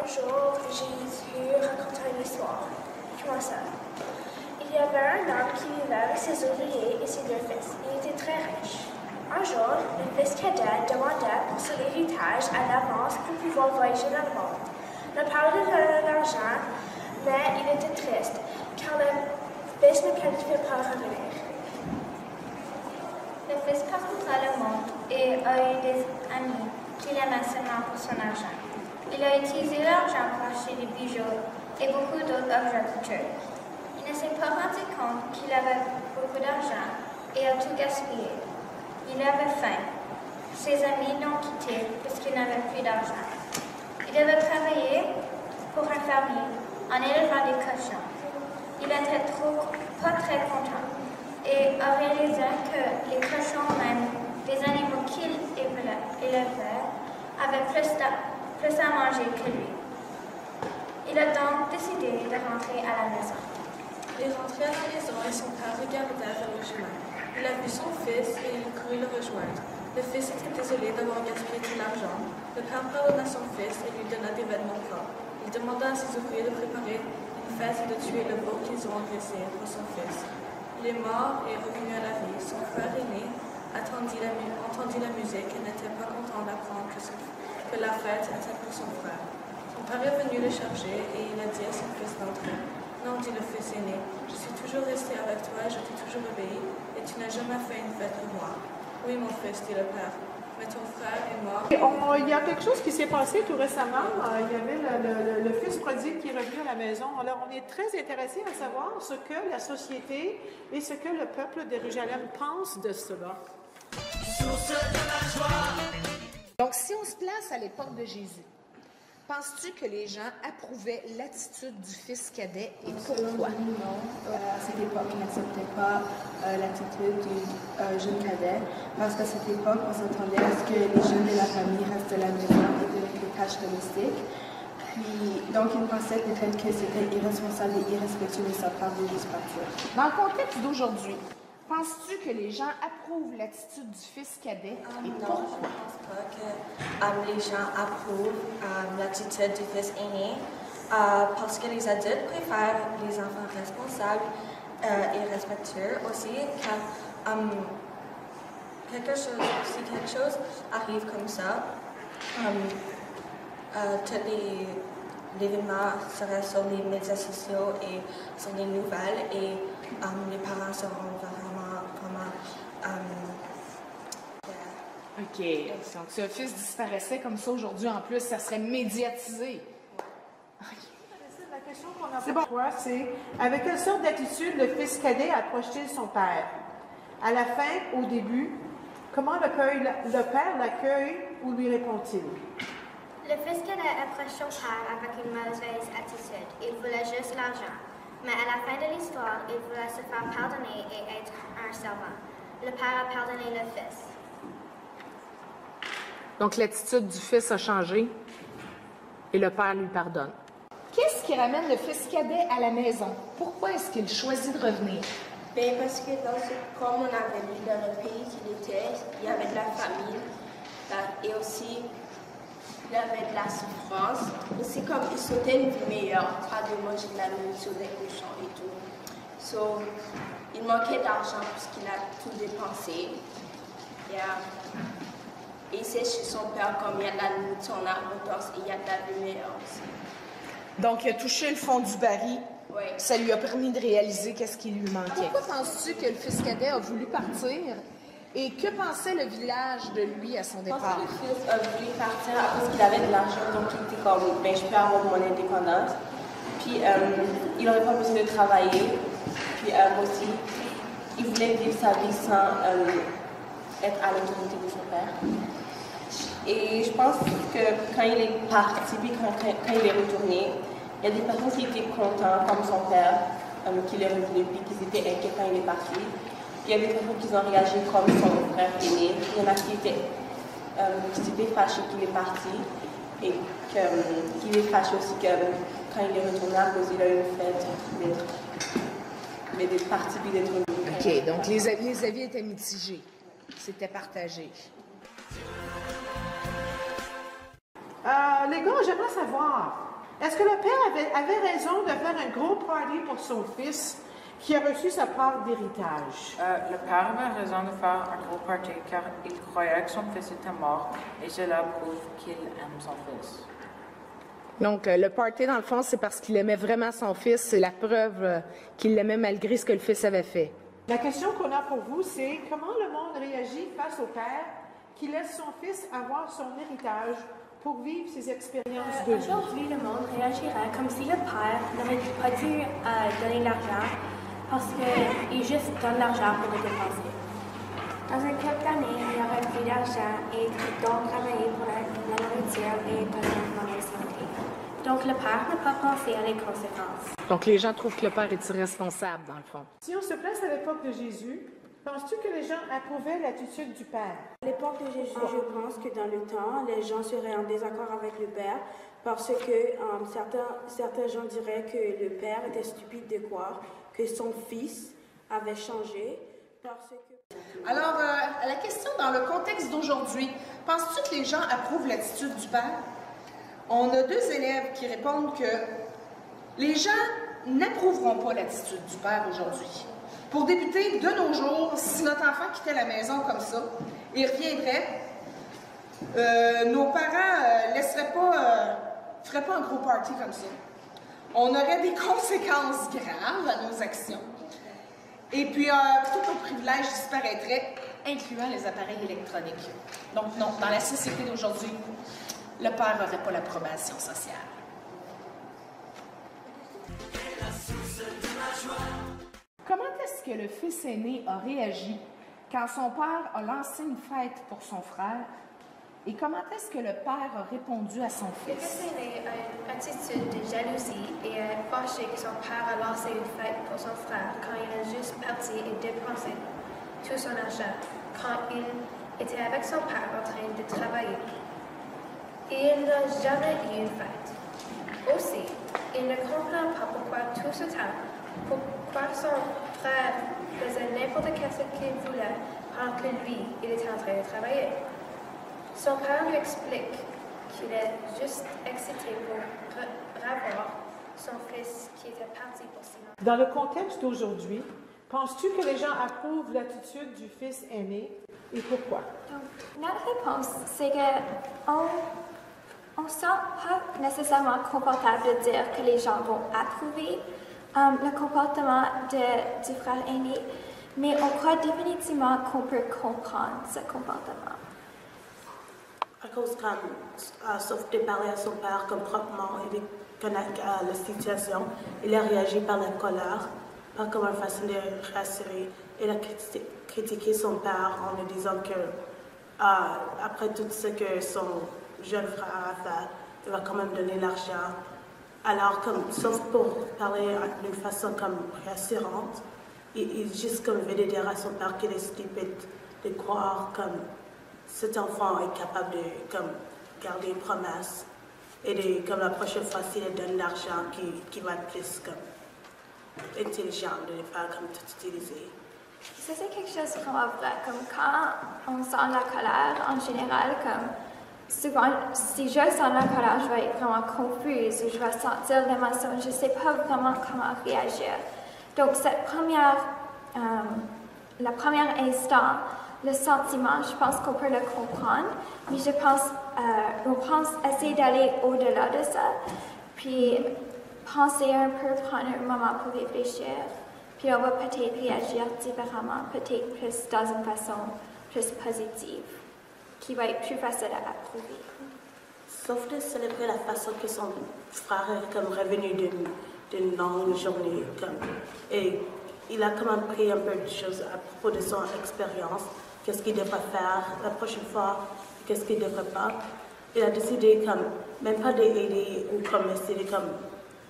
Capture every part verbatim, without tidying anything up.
jour, Jésus raconta une histoire. Comment ça? Il y avait un homme qui vivait avec ses ouvriers et ses deux fils. Il était très riche. Un jour, le fils cadet demanda pour son héritage à l'avance pour pouvoir voyager dans le monde. Le père lui donna l'argent, mais il était triste, car le fils ne planifiait pas revenir. Le fils parcourra le monde et a eu des amis qu'il aimait seulement pour son argent. Il a utilisé l'argent pour acheter des bijoux et beaucoup d'autres objets coûteux. Il ne s'est pas rendu compte qu'il avait beaucoup d'argent et a tout gaspillé. Il avait faim. Ses amis l'ont quitté parce qu'il n'avait plus d'argent. Il devait travailler pour un fermier en élevant des cochons. Il était trop, pas très content et a réalisé que les cochons, même des animaux qu'il élevait, avaient plus, plus à manger que lui. Il a donc décidé de rentrer à la maison. Il est rentré à la maison et son père regardait vers le chemin. Il a vu son fils et il courut le rejoindre. Le fils était désolé d'avoir gaspillé tout l'argent. Le père pardonna son fils et lui donna des vêtements propres. Il demanda à ses ouvriers de préparer une fête et de tuer le veau qu'ils auront dressé pour son fils. Il est mort et revenu à la vie. Son frère aîné attendit la, entendit la musique et n'était pas content d'apprendre que, que la fête était pour son frère. Son père est venu le chercher et il a dit à son fils d'entrer. Non, dit le fils aîné, je suis toujours resté avec toi et je t'ai toujours obéi, et tu n'as jamais fait une fête pour moi. Oui, mon fils, dit le père, mais ton frère est mort. Et on, il y a quelque chose qui s'est passé tout récemment. Euh, il y avait le, le, le fils prodigue qui est revenu à la maison. Alors, on est très intéressé à savoir ce que la société et ce que le peuple de Jérusalem pense de cela. Source de la joie. Donc, si on se place à l'époque de Jésus, penses-tu que les gens approuvaient l'attitude du fils cadet et pourquoi? Non, euh, à cette époque, ils n'acceptaient pas euh, l'attitude du euh, jeune cadet parce qu'à cette époque, on s'attendait à ce que les jeunes de la famille restent à la maison et de les tâches domestiques. Puis, donc, ils pensaient peut-être que c'était irresponsable et irrespectueux de sa part de juste partir. Dans le contexte d'aujourd'hui, penses-tu que les gens approuvent l'attitude du fils cadet um, et non, pourquoi? je ne pense pas que um, les gens approuvent um, l'attitude du fils aîné uh, parce que les adultes préfèrent les enfants responsables uh, et respectueux aussi. Car um, quelque chose, si quelque chose arrive comme ça, um, uh, tous les l'événement sera sur les médias sociaux et sur les nouvelles et um, les parents seront vraiment, vraiment um, OK. Donc, si un fils disparaissait comme ça aujourd'hui, en plus, ça serait médiatisé. La question qu'on a pour toi, c'est avec quelle sorte d'attitude le fils cadet a projeté son père? À la fin, au début, comment le, le père l'accueille ou lui répond-il? Le fils cadet approche son père avec une mauvaise attitude. Il voulait juste l'argent. Mais à la fin de l'histoire, il voulait se faire pardonner et être un servant. Le père a pardonné le fils. Donc, l'attitude du fils a changé et le père lui pardonne. Qu'est-ce qui ramène le fils cadet à la maison? Pourquoi est-ce qu'il choisit de revenir? Bien, parce que dans ce, comme on avait lu dans le pays qu'il était, il y avait de la famine et aussi il y avait de la souffrance. Aussi, comme il souhaitait une vie meilleure, pas de manger de la nourriture des cochons et tout. So, il manquait d'argent puisqu'il a tout dépensé. Yeah. Et c'est chez son père, comme il y a de la nourriture en abondance et il y a de la vie meilleure aussi. Donc, il a touché le fond du baril. Oui. Ça lui a permis de réaliser qu'est-ce qui lui manquait. Pourquoi penses-tu que le fils cadet a voulu partir? Et que pensait le village de lui à son départ? Je pense que le fils a voulu partir parce qu'il avait de l'argent, donc il était comme, ben, je peux avoir mon indépendance. Puis, euh, il n'aurait pas besoin de travailler. Puis, euh, aussi, il voulait vivre sa vie sans euh, être à l'autorité de son père. Et je pense que quand il est parti, puis quand, quand il est retourné, il y a des personnes qui étaient contents, comme son père, euh, qu'il est revenu, puis qui étaient inquiets quand il est parti. Il y a des personnes qui ont réagi comme son frère aîné. Il y en a qui étaient, euh, qui étaient fâchés qu'il est parti et qu'il euh, est fâché aussi que quand il est retourné à cause, il a eu une fête d'être, mais d'être parti puis d'être revenu. OK, donc les avis, les avis étaient mitigés. C'était partagé. Euh, les gars, j'aimerais savoir, Est-ce que le père avait, avait raison de faire un gros party pour son fils qui a reçu sa part d'héritage? Euh, le père avait raison de faire un gros party car il croyait que son fils était mort et cela prouve qu'il aime son fils. Donc, euh, le party, dans le fond, c'est parce qu'il aimait vraiment son fils. C'est la preuve euh, qu'il l'aimait malgré ce que le fils avait fait. La question qu'on a pour vous, c'est comment le monde réagit face au père qui laisse son fils avoir son héritage pour vivre ses expériences de vie? Aujourd'hui, le monde réagirait comme si le père n'aurait pas dû euh, donner l'argent parce qu'il juste donne l'argent pour le dépenser. Dans un couple d'années, il aurait plus d'argent et donc travailler pour la, la nourriture et pour la santé. Donc le père n'a pas pensé à les conséquences. Donc les gens trouvent que le père est irresponsable, dans le fond. Si on se place à l'époque de Jésus, penses-tu que les gens approuvaient l'attitude du père? À l'époque de Jésus, je pense que dans le temps, les gens seraient en désaccord avec le père parce que um, certains, certains gens diraient que le père était stupide de croire que son fils avait changé parce que... Alors, euh, à la question dans le contexte d'aujourd'hui, penses-tu que les gens approuvent l'attitude du père? On a deux élèves qui répondent que les gens n'approuveront pas l'attitude du père aujourd'hui. Pour débuter, de nos jours, si notre enfant quittait la maison comme ça, il reviendrait, euh, nos parents ne euh, laisseraient pas, euh, feraient pas un gros party comme ça. On aurait des conséquences graves à nos actions. Et puis, euh, tous nos privilèges disparaîtraient, incluant les appareils électroniques. Donc non, dans la société d'aujourd'hui, le père n'aurait pas l'approbation sociale. Comment est-ce que le fils aîné a réagi quand son père a lancé une fête pour son frère? Et comment est-ce que le père a répondu à son Le fils? fils aîné a une attitude de jalousie et est fâché que son père a lancé une fête pour son frère quand il est juste parti et dépensé tout son argent quand il était avec son père en train de travailler. Et il n'a jamais eu une fête. Aussi, il ne comprend pas pourquoi tout ce temps, pourquoi son frère faisait n'importe ce qu'il voulait pendant que lui, il était en train de travailler. Son père lui explique qu'il est juste excité pour revoir son fils qui était parti pour si longtemps. Dans le contexte d'aujourd'hui, penses-tu que les gens approuvent l'attitude du fils aîné et pourquoi? Donc, notre réponse, c'est qu'on on ne se sent pas nécessairement confortable de dire que les gens vont approuver um, le comportement de, du frère aîné, mais on croit définitivement qu'on peut comprendre ce comportement. À cause quand, euh, sauf de parler à son père comme proprement et de connaître euh, la situation, il a réagi par la colère, pas comme une façon de rassurer. Il a critiqué son père en lui disant que euh, après tout ce que son jeune frère a fait, il va quand même donner l'argent. Alors, comme, sauf pour parler d'une façon comme rassurante, il, il juste comme veut dire à son père qu'il est stupide de croire comme cet enfant est capable de comme, garder une promesse et de, comme la prochaine fois, s'il donne l'argent, qui, qui va être plus comme, intelligent de le faire comme tout utiliser. Ça, c'est quelque chose de vraiment vrai. Comme quand on sent la colère, en général, comme souvent, si je sens la colère, je vais être vraiment confuse ou je vais sentir l'émotion. Je ne sais pas vraiment comment réagir. Donc, cette première, euh, la première instant, le sentiment, je pense qu'on peut le comprendre, mais je pense, euh, on pense essayer d'aller au-delà de ça, puis penser un peu, prendre un moment pour réfléchir, puis on va peut-être réagir différemment, peut-être plus dans une façon plus positive, qui va être plus facile à approuver. Sauf de célébrer la façon que son frère est comme revenu d'une longue journée, comme, et il a quand même pris un peu de choses à propos de son expérience, qu'est-ce qu'il devrait faire la prochaine fois, qu'est-ce qu'il ne devrait pas. Il a décidé, comme, même pas d'aider ou comme essayer de comme,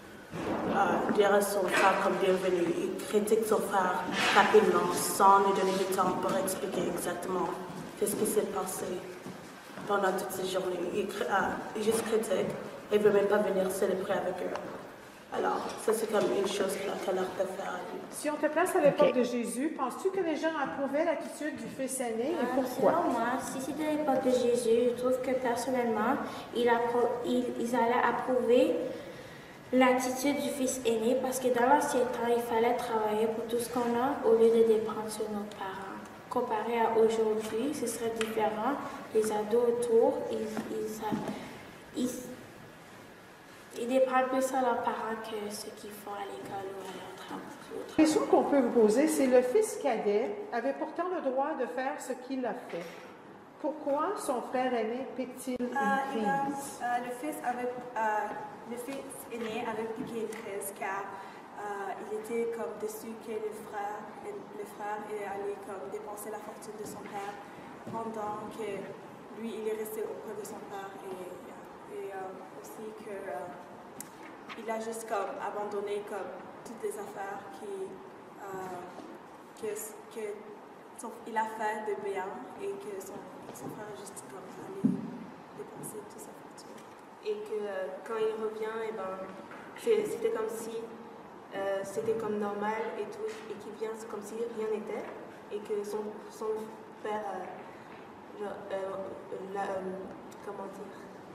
euh, dire à son frère comme bienvenue. Il critique son frère rapidement, sans lui donner du temps pour expliquer exactement qu'est-ce qui s'est passé pendant toutes ces journées. Il, euh, il juste critique et ne veut même pas venir célébrer avec eux. Alors, ça, c'est comme une chose qu'elle a peut faire. Si on te place à l'époque okay. de Jésus, penses-tu que les gens approuvaient l'attitude du fils aîné et pourquoi? Selon moi, si c'était l'époque de Jésus, je trouve que personnellement, il appro- il, ils allaient approuver l'attitude du fils aîné, parce que dans l'ancien temps, il fallait travailler pour tout ce qu'on a au lieu de dépendre sur nos parents. Comparé à aujourd'hui, ce serait différent. Les ados autour, ils, ils, ils, ils dépendent plus à leurs parents que ce qu'ils font à l'école ou à leur travail. La question qu'on peut vous poser, c'est le fils cadet avait pourtant le droit de faire ce qu'il a fait. Pourquoi son frère aîné pique-t-il une Euh, il a- prise? euh, le fils avait, euh, le fils aîné avait piqué une prise car euh, il était comme déçu que le frère, le frère est allé comme dépenser la fortune de son père pendant que lui il est resté auprès de son père et, et euh, aussi que euh, il a juste comme abandonné comme toutes les affaires qui euh, que, que son- il a fait de bien et que son, son frère est juste comme allé dépenser toute sa fortune. Et que euh, quand il revient, et ben, que c'était comme si euh, c'était comme normal et tout, et qu'il vient c'est comme si rien n'était, et que son, son père, euh, genre, euh, la- euh, comment dire,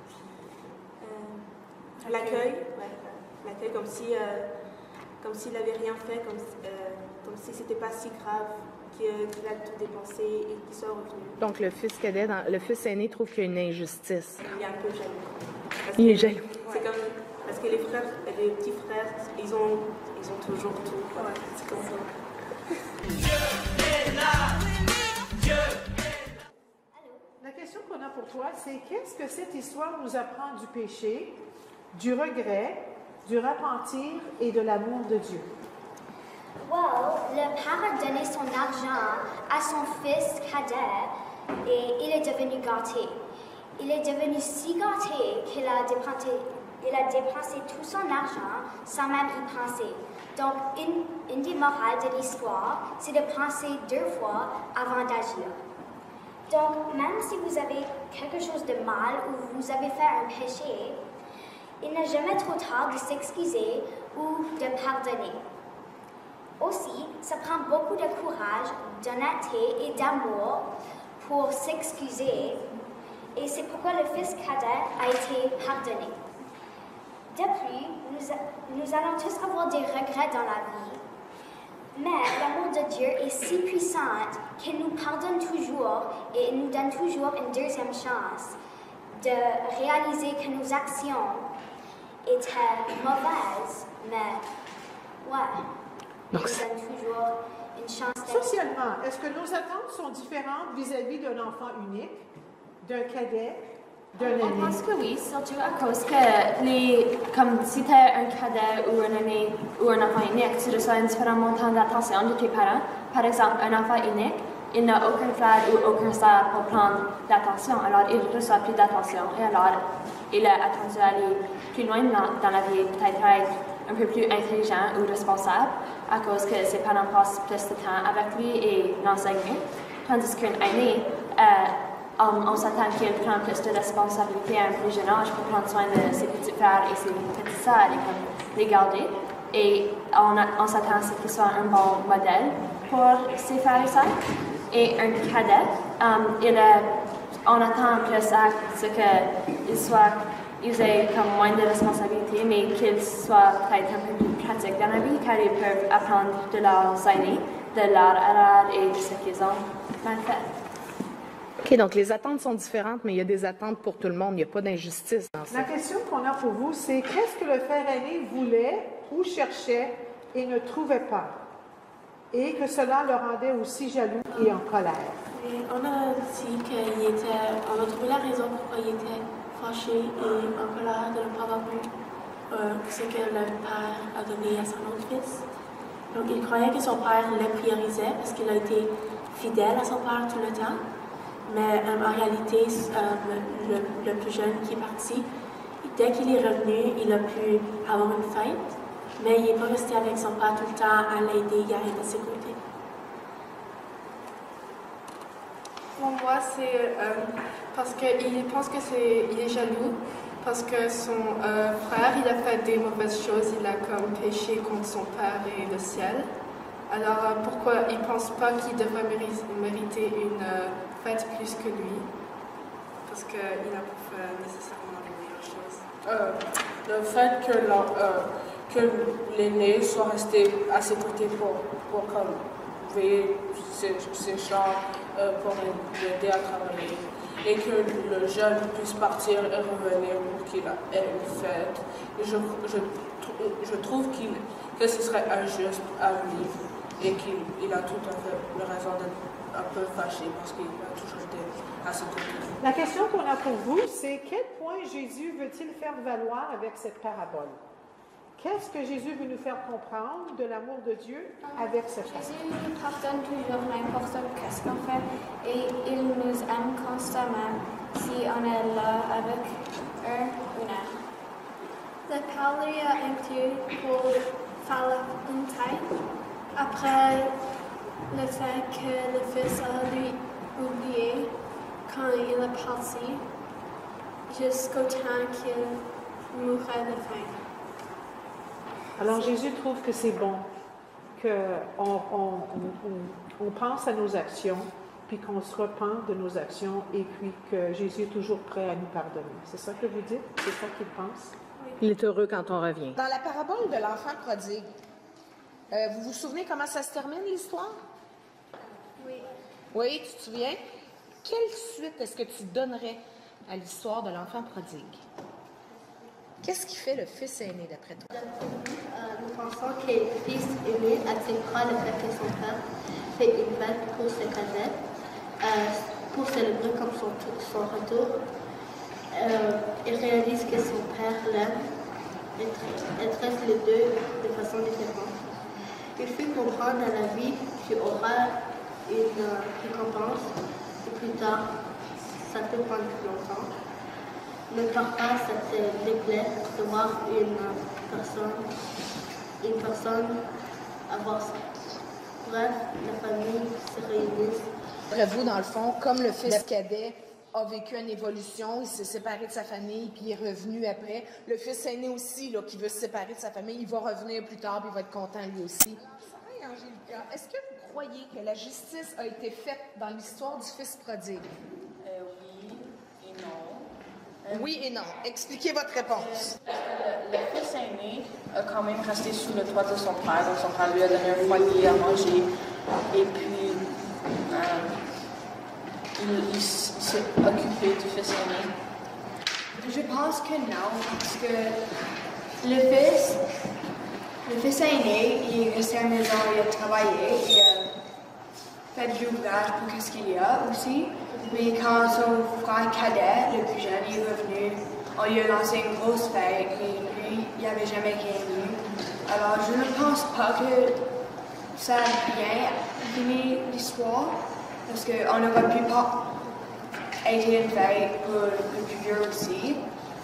euh, l'accueil, ouais, l'accueil comme si, euh, comme s'il n'avait rien fait, comme, si- euh, comme si c'était pas si grave qu'il qu'il a tout dépensé et qu'il soit revenu. Donc, le fils cadet, dans- le fils aîné trouve qu'il y a une injustice. Il est un peu jaloux. Parce Il que- est jaloux. C'est comme parce que les frères, les petits frères, ils ont, ils ont toujours tout. Quoi. C'est comme ça. La question qu'on a pour toi, c'est qu'est-ce que cette histoire nous apprend du péché, du regret, du repentir et de l'amour de Dieu? Well, le père a donné son argent à son fils cadet et il est devenu gâté. Il est devenu si gâté qu'il a dépensé, il a dépensé tout son argent sans même y penser. Donc, une, une des morales de l'histoire, c'est de penser deux fois avant d'agir. Donc, même si vous avez quelque chose de mal ou vous avez fait un péché, il n'est jamais trop tard de s'excuser ou de pardonner. Aussi, ça prend beaucoup de courage, d'honnêteté et d'amour pour s'excuser, et c'est pourquoi le fils cadet a été pardonné. Depuis, nous, a- nous allons tous avoir des regrets dans la vie, mais l'amour de Dieu est si puissant qu'il nous pardonne toujours et il nous donne toujours une deuxième chance de réaliser que nos actions étaient mauvaises, mais ouais. Donc, il nous donne toujours une chance d'être. Socialement, est-ce que nos attentes sont différentes vis-à-vis d'un enfant unique, d'un cadet, d'un aîné? Je pense que oui, surtout à cause que les, comme si tu es un cadet ou un aîné ou un enfant unique, tu reçois un différent montant d'attention de tes parents. Par exemple, un enfant unique, il n'a aucun frère ou aucun sœur pour prendre l'attention, alors il reçoit plus d'attention et alors il a attendu à aller plus loin dans, dans la vie, peut-être être un peu plus intelligent ou responsable à cause que ses parents passent plus de temps avec lui et l'enseignent. Tandis qu'un aîné, euh, on, on s'attend qu'il prenne plus de responsabilités à un plus jeune âge pour prendre soin de ses petits frères et ses petites sœurs et comme les garder. Et on, a- on s'attend à ce qu'il soit un bon modèle pour ses frères et sœurs. Et un cadet, um, il a, on attend plus à ce qu'il soit usé comme moins de responsabilités, mais qu'il soit peut-être un peu plus pratique dans la vie, car ils peuvent apprendre de leurs aînés, de leurs erreurs et de ce qu'ils ont mal fait. OK, donc les attentes sont différentes, mais il y a des attentes pour tout le monde. Il n'y a pas d'injustice dans ça. La question qu'on a pour vous, c'est qu'est-ce que le frère aîné voulait ou cherchait et ne trouvait pas, et que cela le rendait aussi jaloux et en colère? Et on a dit qu'il était, on a trouvé la raison pourquoi il était fâché et en colère de ne pas avoir eu euh, ce que le père a donné à son autre fils. Donc il croyait que son père le priorisait parce qu'il a été fidèle à son père tout le temps. Mais euh, en réalité, euh, le, le- le plus jeune qui est parti, dès qu'il est revenu, il a pu avoir une fête, mais il n'est pas resté avec son père tout le temps à l'aider et à être à ses côtés. Pour moi, c'est euh, parce qu'il pense que c'est, il est jaloux parce que son euh, frère, il a fait des mauvaises choses, il a comme péché contre son père et le ciel. Alors euh, pourquoi il pense pas qu'il devrait méri- mériter une euh, fête plus que lui? Parce qu'il n'a pas fait nécessairement les meilleures choses. Euh, le fait que, euh, que l'aîné soit resté à ses côtés pour, pour comme, veiller ses, ses champs euh, pour l'aider à travailler. Et que le jeune puisse partir et revenir pour qu'il ait une fête. Et je, je, je trouve qu'il, que ce serait injuste à vivre et qu'il il a tout à fait raison d'être un peu fâché parce qu'il a toujours été à ses côtés. La question qu'on a pour vous, c'est quel point Jésus veut-il faire valoir avec cette parabole? Qu'est-ce que Jésus veut nous faire comprendre de l'amour de Dieu avec cette parole? Jésus nous pardonne toujours n'importe qu'est-ce qu'on fait et il nous aime constamment si on est là avec un ou un. Le Père lui a invité pour faire une tête après le fait que le Fils a lui oublié quand il est parti jusqu'au temps qu'il mourrait de faim. Alors Jésus trouve que c'est bon qu'on on, on, on pense à nos actions, puis qu'on se repent de nos actions, et puis que Jésus est toujours prêt à nous pardonner. C'est ça que vous dites? C'est ça qu'il pense? Il est heureux quand on revient. Dans la parabole de l'enfant prodigue, euh, vous vous souvenez comment ça se termine, l'histoire? Oui. Oui, tu te souviens? Quelle suite est-ce que tu donnerais à l'histoire de l'enfant prodigue? Qu'est-ce qui fait le fils aîné, d'après toi? Euh, nous pensons que le fils aîné acceptera le fait que son père fait une fête pour ses cadets, euh, pour célébrer comme son, son retour. Euh, il réalise que son père l'aime et, et traite les deux de façon différente. Il fait comprendre à la vie qu'il aura une euh, récompense et plus tard, ça peut prendre plus longtemps. Mais parfois, ça te déplaît de voir une personne, une personne avoir ça. Bref, la famille se réunit. Après vous, dans le fond, comme le fils cadet a vécu une évolution, il s'est séparé de sa famille, puis il est revenu après. Le fils aîné aussi, là, qui veut se séparer de sa famille, il va revenir plus tard, puis il va être content lui aussi. Angélica, est-ce que vous croyez que la justice a été faite dans l'histoire du fils prodigue? Euh, oui et non. Oui et non. Expliquez votre réponse. Le, le fils aîné a quand même resté sous le toit de son père, donc son père lui a donné un foyer à manger. Et puis, euh, il, il s'est occupé du fils aîné. Je pense que non, parce que le fils, le fils aîné, il est resté à la maison, il a travaillé, il a fait de l'ouvrage pour ce qu'il y a aussi. Mais quand son frère cadet, le plus jeune, il est revenu, on lui a lancé une grosse fête et lui, il n'avait jamais rien eu. Alors, je ne pense pas que ça a bien fini l'histoire, parce qu'on aurait pu pas être une fête pour le plus vieux aussi.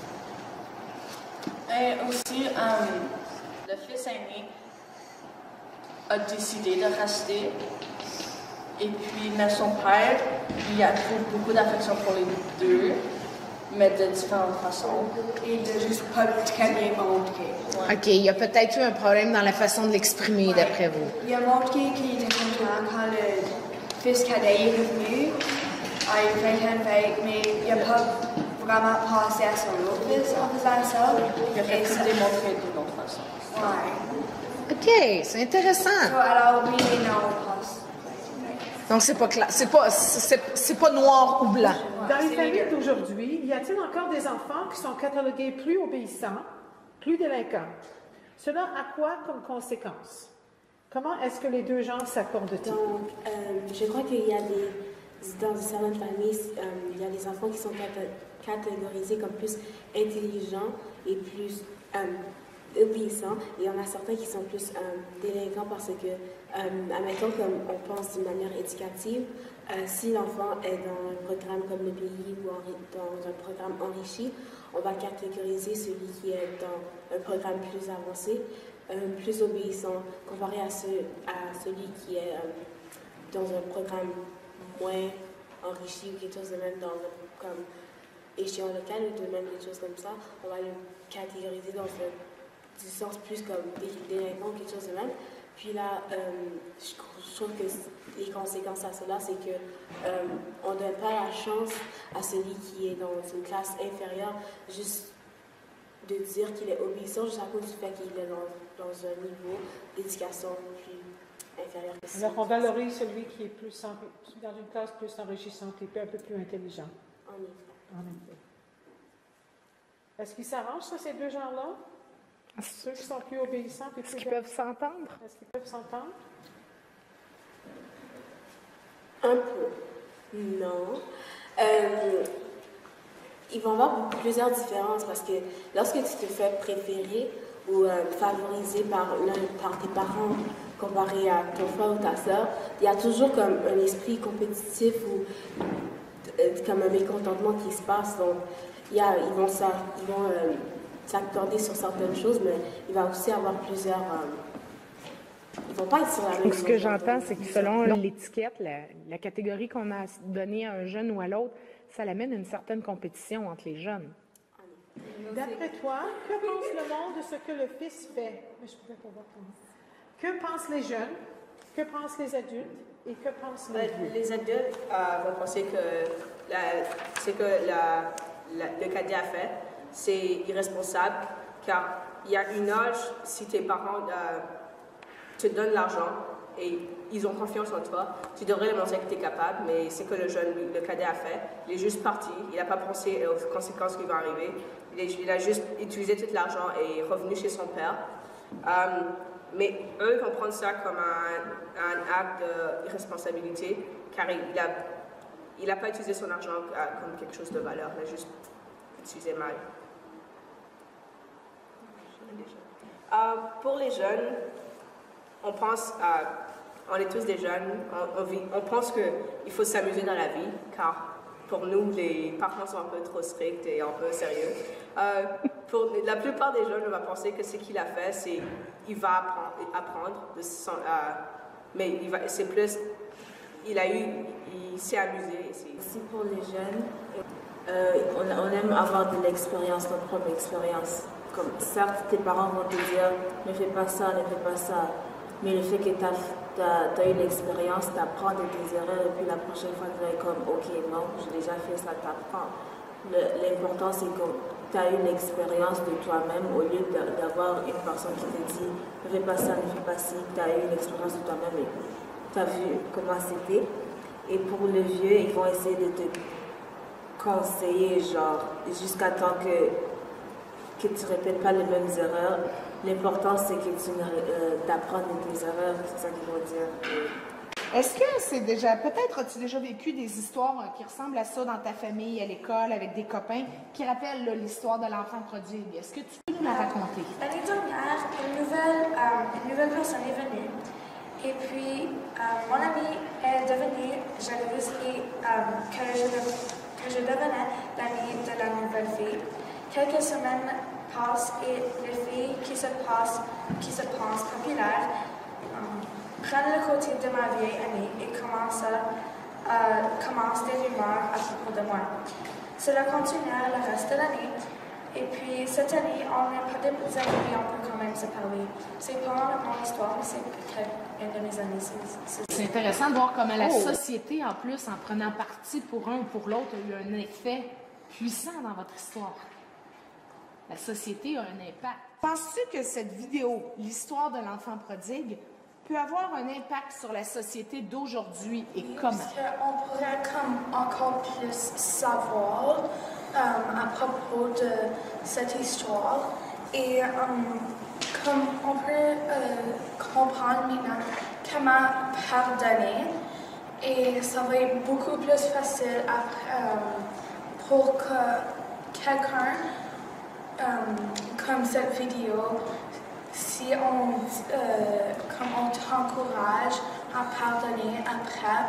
Et aussi, um, le fils aîné a décidé de rester. Et puis, mais son père, il a beaucoup d'affection pour les deux, mais de différentes façons. Et il n'a juste pas très bien montré. Ouais. OK, il y a peut-être eu un problème dans la façon de l'exprimer, ouais. D'après vous. Il a montré qu'il était content quand le fils cadet est revenu. Ah, il a fait une fête, mais il n'a pas vraiment pensé à son autre fils en faisant ça. Il a fait tout démontrer d'une autre façon. Ouais. OK, c'est intéressant. So, alors, oui et non, on pense. Donc, c'est pas clair, c'est pas, c'est, c'est pas noir ou blanc. Dans les familles d'aujourd'hui, y a-t-il encore des enfants qui sont catalogués plus obéissants, plus délinquants? Cela a quoi comme conséquence? Comment est-ce que les deux genres s'accordent-ils? Donc, euh, je crois qu'il y a des, dans certaines familles, euh, il y a des enfants qui sont catégorisés comme plus intelligents et plus euh, obéissants, et il y en a certains qui sont plus euh, délinquants parce que, euh, admettons, comme on pense d'une manière éducative, euh, si l'enfant est dans un programme comme le pays ou en, dans un programme enrichi, on va catégoriser celui qui est dans un programme plus avancé, euh, plus obéissant, comparé à, ce, à celui qui est euh, dans un programme moins enrichi ou quelque chose de même dans un comme échelon local ou de même quelque chose comme ça, on va le catégoriser dans un du sens plus comme délinquant, quelque chose de même. Puis là, euh, je, je trouve que les conséquences à cela, c'est que euh, on ne donne pas la chance à celui qui est dans une classe inférieure juste de dire qu'il est obéissant juste à cause du fait qu'il est dans, dans un niveau d'éducation plus inférieur que ça. Alors, on valorise celui qui est plus en, dans une classe plus enrichissante et un peu plus intelligent. En effet. En effet. Est-ce qu'ils s'arrangent, ça, ces deux gens-là? Ceux qui sont plus obéissants et plus... Est-ce qu'ils peuvent s'entendre? Est-ce qu'ils peuvent s'entendre? Un peu. Non. Euh, ils vont avoir plusieurs différences parce que lorsque tu te fais préférer ou euh, favoriser par l'un par tes parents comparé à ton frère ou ta sœur, il y a toujours comme un esprit compétitif ou euh, comme un mécontentement qui se passe. Donc, il y a, ils vont ça, ils vont euh, s'accorder sur certaines choses, mais il va aussi avoir plusieurs. Euh, ils vont pas être sur la même chose. Ce que j'entends, c'est que selon l'étiquette, la, la catégorie qu'on a donnée à un jeune ou à l'autre, ça l'amène à une certaine compétition entre les jeunes. D'après toi, que pense le monde de ce que le Fils fait? Mais je pouvais pas voir ton nom. Que pensent les jeunes? Que pensent les adultes? Et que pensent les vieux? Les adultes euh, vont penser que la, ce que la, la, le cadet a fait, c'est irresponsable, car il y a une âge, si tes parents euh, te donnent l'argent et ils ont confiance en toi, tu devrais leur montrer que tu es capable, mais c'est que le jeune, le cadet a fait. Il est juste parti, il n'a pas pensé aux conséquences qui vont arriver. Il, est, il a juste utilisé tout l'argent et est revenu chez son père. Um, mais eux vont prendre ça comme un, un acte d'irresponsabilité, car il n'a il a pas utilisé son argent euh, comme quelque chose de valeur, il a juste utilisé mal. Uh, pour les jeunes, on pense à... On est tous des jeunes, on, on, vit, on pense qu'il faut s'amuser dans la vie, car pour nous, les parents sont un peu trop stricts et un peu sérieux. Euh, pour la plupart des jeunes, on va penser que ce qu'il a fait, c'est qu'il va apprendre, apprendre de son, euh, mais c'est plus, il a eu, il s'est amusé. Aussi pour les jeunes, euh, on, on aime avoir de l'expérience, notre propre expérience. Comme certes, tes parents vont te dire, ne fais pas ça, ne fais pas ça. Mais le fait que tu as, as eu l'expérience, tu apprends de tes erreurs et puis la prochaine fois, tu vas être comme, ok, non, j'ai déjà fait ça, tu apprends. L'important, c'est que tu as eu l'expérience de toi-même au lieu d'avoir une personne qui te dit, ne fais pas ça, ne fais pas ci. Tu as eu l'expérience de toi-même et tu as vu comment c'était. Et pour le vieux, ils vont essayer de te conseiller, genre, jusqu'à temps que, que tu ne répètes pas les mêmes erreurs. L'important, c'est que tu euh, apprends de tes erreurs, c'est ça qu'ils vont dire. Est-ce que c'est déjà, peut-être as-tu déjà vécu des histoires qui ressemblent à ça dans ta famille, à l'école, avec des copains, qui rappellent l'histoire de l'enfant prodigue? Est-ce que tu peux nous la raconter? L'année dernière, une nouvelle, euh, une nouvelle personne est venue. Et puis, euh, mon amie est devenue jalouse et euh, que, je de, que je devenais l'amie de la nouvelle fille. Quelques semaines passent et les filles qui se, passent, qui se pensent populaires um, prennent le côté de ma vieille amie et commencent, à, euh, commencent des rumeurs à propos de moi. Cela continue le reste de l'année. Et puis cette année, on n'est pas des amis, on peut quand même se parler. C'est pas mon histoire, mais c'est peut-être une de mes amies. C'est intéressant de voir comment la Oh. société, en plus, en prenant parti pour un ou pour l'autre, a eu un effet puissant dans votre histoire. La société a un impact. Penses-tu que cette vidéo, l'histoire de l'enfant prodigue, peut avoir un impact sur la société d'aujourd'hui et comment? Parce qu'on pourrait comme encore plus savoir um, à propos de cette histoire et um, comme on peut euh, comprendre maintenant comment pardonner et ça va être beaucoup plus facile après, um, pour que quelqu'un Um, comme cette vidéo, si on, euh, comme on t'encourage à pardonner après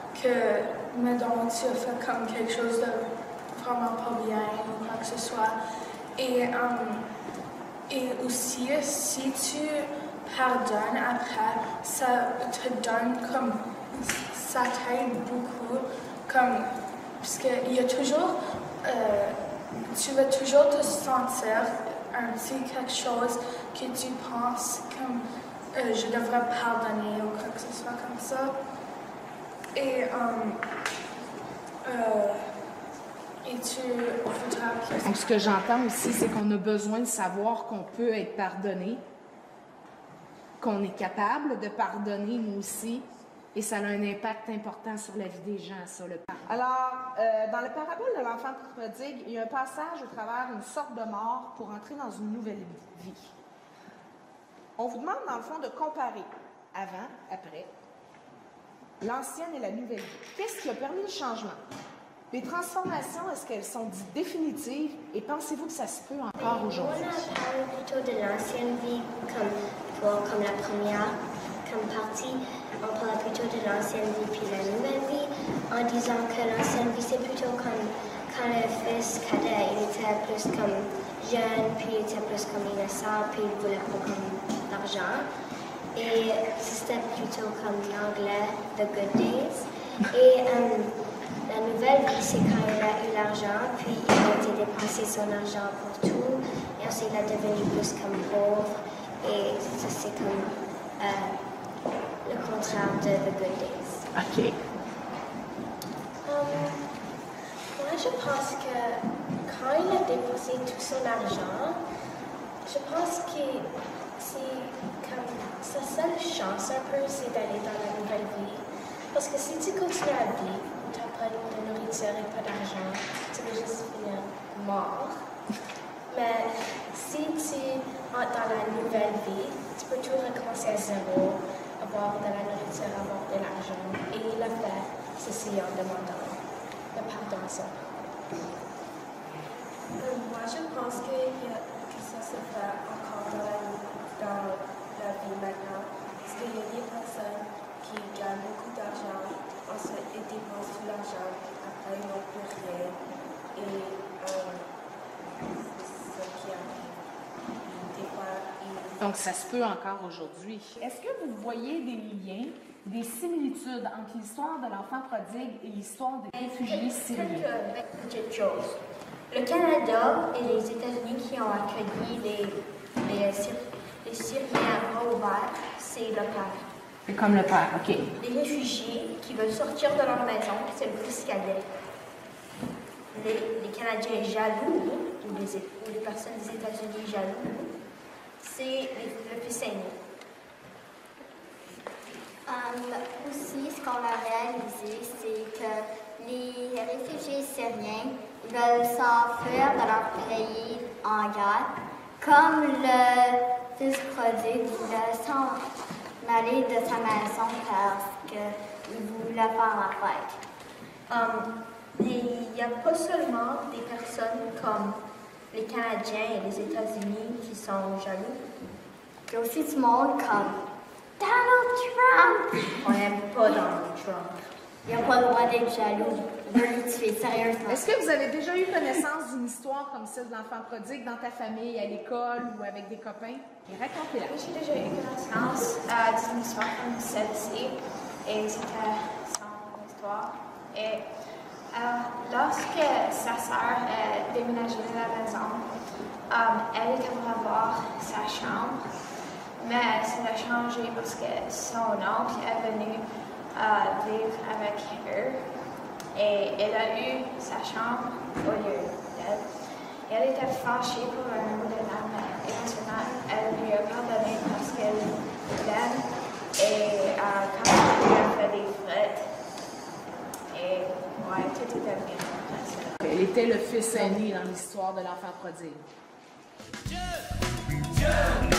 que, mettons, tu as fait comme quelque chose de vraiment pas bien ou quoi que ce soit. Et, um, et aussi, si tu pardonnes après, ça te donne comme, ça t'aide beaucoup, comme, parce qu'il y a toujours, euh, tu vas toujours te sentir un petit quelque chose que tu penses comme euh, je devrais pardonner ou quoi que ce soit comme ça. Et um, euh, Et tu voudras plus. Donc, ce que j'entends aussi, c'est qu'on a besoin de savoir qu'on peut être pardonné, qu'on est capable de pardonner, nous aussi, et ça a un impact important sur la vie des gens, ça, le pardon. Alors, euh, dans la parabole de l'enfant prodigue, il y a un passage au travers d'une sorte de mort pour entrer dans une nouvelle vie. On vous demande, dans le fond, de comparer avant, après, l'ancienne et la nouvelle vie. Qu'est-ce qui a permis le changement? Les transformations, est-ce qu'elles sont dites définitives et pensez-vous que ça se peut encore aujourd'hui? On a parlé plutôt de l'ancienne vie comme, pour, comme la première comme partie. On parle plutôt de l'ancienne vie puis la nouvelle vie en disant que l'ancienne vie c'est plutôt comme quand le fils cadet il était plus comme jeune puis il était plus comme innocent puis il voulait pas comme d'argent. Et c'était plutôt comme l'anglais The Good Days. Et um, la nouvelle vie, c'est quand il a eu l'argent, puis il a été dépensé son argent pour tout, et ensuite il est devenu plus comme pauvre, et ça c'est comme euh, le contraire de The Good Days. OK. Um, moi, je pense que quand il a dépensé tout son argent, je pense que c'est comme sa seule chance un peu, c'est d'aller dans la nouvelle vie. Parce que si tu continues à vivre, tu n'as pas de nourriture et pas d'argent, tu vas juste finir mort. Mais si tu entres dans la nouvelle vie, tu peux tout recommencer à zéro, avoir de la nourriture, avoir de l'argent. Et il a fait ceci en demandant le pardon à son père. Euh, moi, je pense que, que ça se fait encore dans la, dans la vie maintenant. Parce qu'il y a des personnes qui gagnent beaucoup d'argent, ensuite ils dépensent tout l'argent, après ils n'ont plus rien. Et euh, c'est ce qui arrive. Des fois, ils... Donc, ça se peut encore aujourd'hui. Est-ce que vous voyez des liens, des similitudes entre l'histoire de l'enfant prodigue et l'histoire des réfugiés syriens? Quelques petites choses. Le Canada et les États-Unis qui ont accueilli les, les, les Syriens à bras ouverts, c'est le père. C'est comme le père, OK. Les réfugiés qui veulent sortir de leur maison, c'est le fils cadet. Les, les Canadiens jaloux, ou les, ou les personnes des États-Unis jaloux, c'est le fils aîné. Um, aussi, ce qu'on a réalisé, c'est que les réfugiés syriens veulent s'enfuir de leur pays en guerre, comme le fils prodigue voulait s'en aller de sa maison parce qu'il voulait faire la fête. Um, il n'y a pas seulement des personnes comme les Canadiens et les États-Unis qui sont jaloux. Il y a aussi du monde comme Donald Trump. On n'aime pas Donald Trump. Il n'y a pas le droit d'être jaloux. Il veut le tuer, sérieusement. Est-ce que vous avez déjà eu connaissance d'une histoire comme celle de l'enfant prodigue dans ta famille, à l'école ou avec des copains? Et racontez-la. J'ai déjà eu connaissance euh, d'une histoire comme celle-ci. Et c'était son histoire. Et euh, lorsque sa sœur a déménagé de la maison, euh, elle était pour avoir sa chambre. Mais ça a changé parce que son oncle est venu euh, vivre avec eux. Et elle a eu sa chambre au lieu d'elle. Elle était fâchée pour un bout de temps, mais éventuellement, elle lui a pardonné parce qu'elle l'aime. Et euh, quand elle lui a fait des frites, et ouais, tout était bien. Elle était le fils aîné dans l'histoire de l'enfant prodigue. Dieu, Dieu.